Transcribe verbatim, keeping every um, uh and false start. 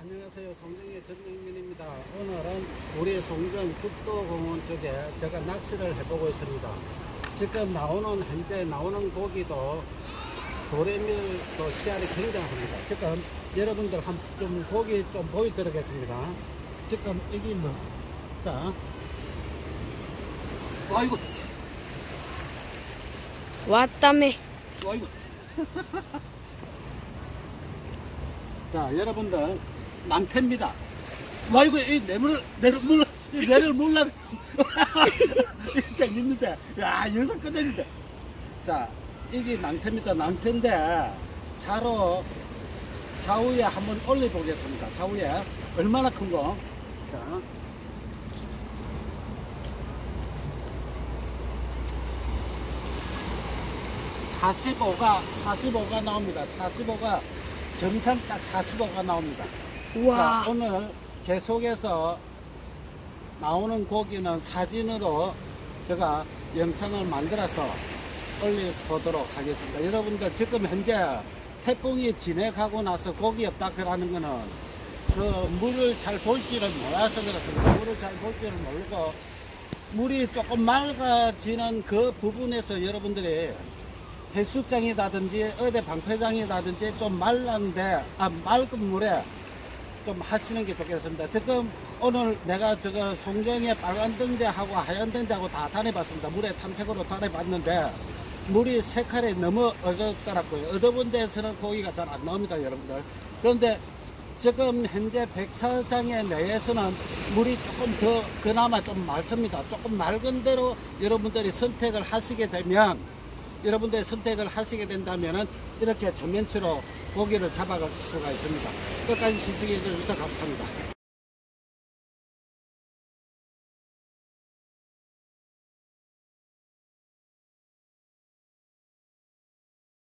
안녕하세요. 송정의 전영민입니다. 오늘은 우리 송정 죽도공원 쪽에 제가 낚시를 해보고 있습니다. 지금 나오는 현재 나오는 고기도 도래밀도 씨알이 굉장합니다. 지금 여러분들 한 좀 고기 좀 보여드리겠습니다. 지금 여기 뭐, 자, 아이고, 왔다며. 아이고. 자, 여러분들 남태입니다. 와, 이거 이 뇌물 뇌를 몰라 뇌를 몰라. 재밌는데, 야, 여기서 끝내준다. 자, 이게 남태입니다. 남태인데 자로 좌우에 한번 올려 보겠습니다. 좌우에 얼마나 큰 거? 자, 사십오가 사십오가 나옵니다. 사십오가 정상 딱 사십오가 나옵니다. 우와. 자, 오늘 계속해서 나오는 고기는 사진으로 제가 영상을 만들어서 올려보도록 하겠습니다. 여러분들 지금 현재 태풍이 진행하고 나서 고기 없다 그러는 거는 그 물을 잘 볼지를 몰라서 그렇습니다. 물을 잘 볼지를 모르고 물이 조금 맑아지는 그 부분에서 여러분들이 해수장이라든지 어디 방패장이라든지 좀 말랐는데 아 맑은 물에 좀 하시는 게 좋겠습니다. 지금 오늘 내가 저거 송정에 빨간 등대하고 하얀 등대하고 다 다녀봤습니다. 물에 탐색으로 다녀봤는데 물이 색깔이 너무 어둡더라고요. 어두운 데서는 고기가 잘 안 나옵니다, 여러분들. 그런데 지금 현재 백사장의 내에서는 물이 조금 더 그나마 좀 맑습니다. 조금 맑은 대로 여러분들이 선택을 하시게 되면 여러분들의 선택을 하시게 된다면은 이렇게 전면치로 고기를 잡아갈 수가 있습니다. 끝까지 시청해 주셔서 감사합니다.